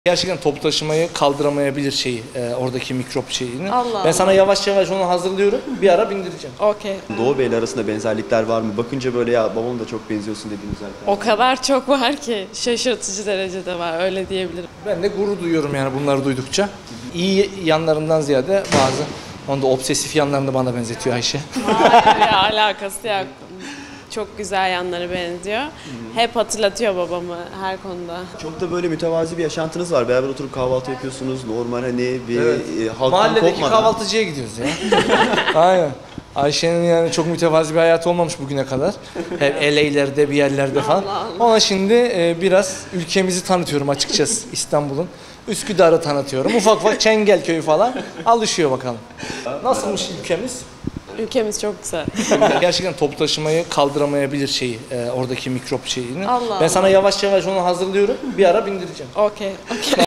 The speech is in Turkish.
Gerçekten toplu taşımayı kaldıramayabilir oradaki mikrop şeyini. Allah Ben sana yavaş yavaş onu hazırlıyorum. Bir ara bindireceğim. Okey. Doğu Bey'le arasında benzerlikler var mı? Bakınca böyle ya babam da çok benziyorsun dediğiniz zaten. O kadar çok var ki şaşırtıcı derecede var, öyle diyebilirim. Ben de gurur duyuyorum yani bunları duydukça. İyi yanlarından ziyade bazı onda obsesif yanlarını bana benzetiyor Ayşe. Hayır ya, alakası yok. Çok güzel yanları benziyor. Hep hatırlatıyor babamı her konuda. Çok da böyle mütevazi bir yaşantınız var. Beraber oturup kahvaltı yapıyorsunuz. Normal hani bir halktan Mahalledeki kopmadan. kahvaltıcıya gidiyoruz ya. Aynen. Ayşe'nin yani çok mütevazi bir hayatı olmamış bugüne kadar. Hep LA'lerde bir yerlerde falan. Ona şimdi biraz ülkemizi tanıtıyorum açıkçası, İstanbul'un. Üsküdar'ı tanıtıyorum. Ufak ufak Çengelköy'ü falan alışıyor bakalım. Nasılmış ülkemiz? Ülkemiz çok güzel. Gerçekten toplu taşımayı kaldıramayabilir oradaki mikrop şeyini. Allah Ben sana yavaş yavaş onu hazırlıyorum. Bir ara bindireceğim. Okey.